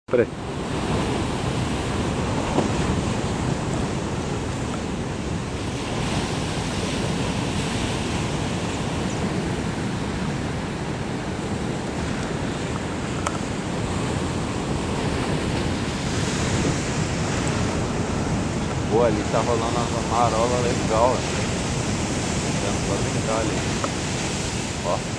Peraí. Pô, ali tá rolando uma marola legal, né? Dando pra brincar ali. Ó.